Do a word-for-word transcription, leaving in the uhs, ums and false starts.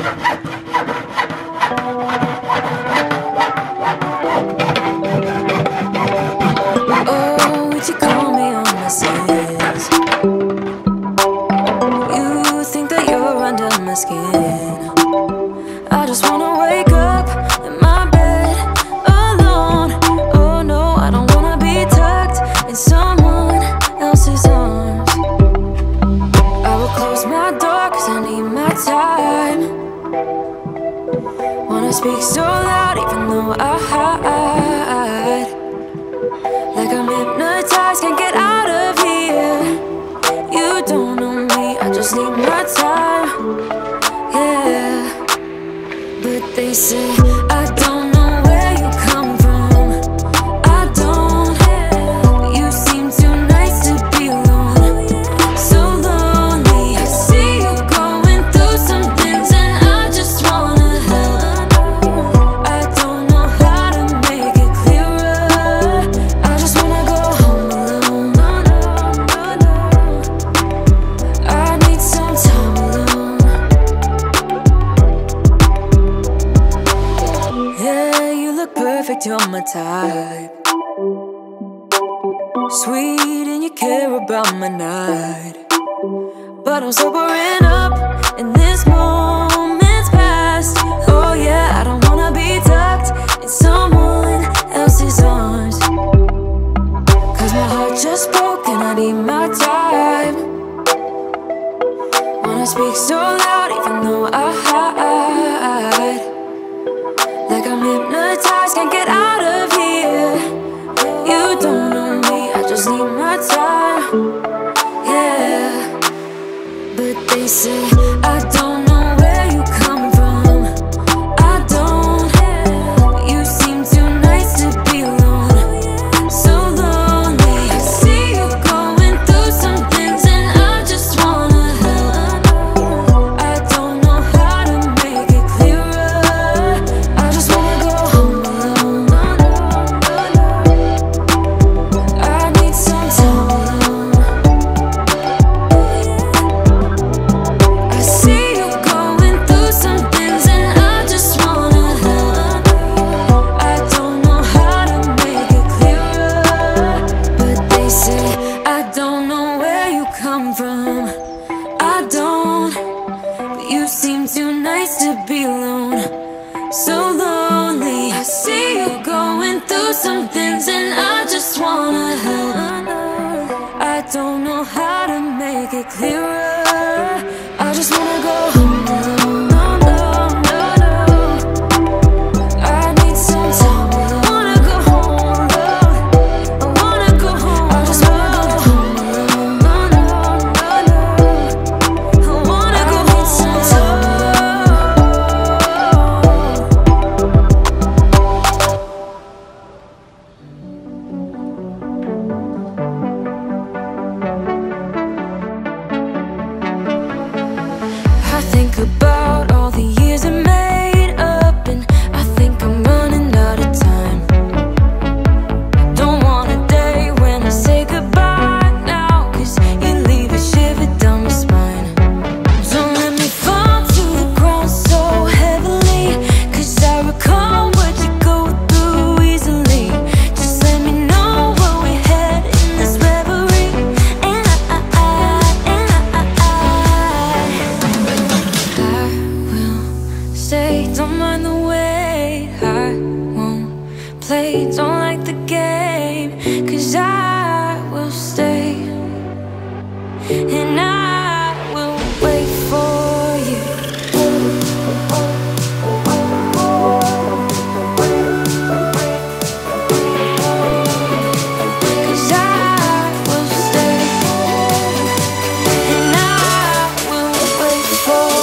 Oh, would you call me on my sins? You think that you're under my skin. I just wanna wake up in my bed alone. Oh no, I don't wanna be tucked in someone else's arms. I will close my door cause I need my time. Wanna speak so loud even though I hide. Like I'm hypnotized, can't get out of here. You don't know me, I just need my time. Yeah, but they say I don't know where you come from. I don't. You seem too nice to be alone. So lonely. I see you going through some things and I just wanna help. I don't know how to make it clearer. I just wanna go home alone. I need some time alone. Yeah, you look perfect, you're my type. Sweet and you care about my night. But I'm sobering up in this moment's past. Oh yeah, I don't wanna be tucked in someone else's arms. Cause my heart just broke and I need my time. Wanna speak so loud even though I hide. Like I'm hypnotized, can't get out of here. You don't know me, I just need my time. Yeah, but they say I don't know where you come from. I don't. You seem too nice to be alone. So lonely. I see you going through some things and I just wanna help. I don't know how to make it clearer. I just wanna go home alone. I need some time alone. I see you going through some things and I just wanna help. I don't know how to make it clearer. But they say I don't know where you come from. I don't. But you seem too nice to be alone. So lonely. I see you going through some things and I just wanna help. I don't know how to make it clearer. I just wanna go home alone. No, no, no, no. I need some time alone. I wanna go home alone. I wanna go home. I just wanna go home alone. No, no, no, no. I wanna go home some time I think about all the years I made up and I think I'm running out of time. Don't want a day when I say goodbye now, cause you leave a shiver down my spine. Don't let me fall to the ground so heavily, cause I recall what you go through easily. Just let me know where we head in this reverie. And I, I, I, and I, I, I will stay, don't mind the wait. I won't play, don't like the game, cause I will stay. And I will wait for you. Cause I will stay. And I will wait for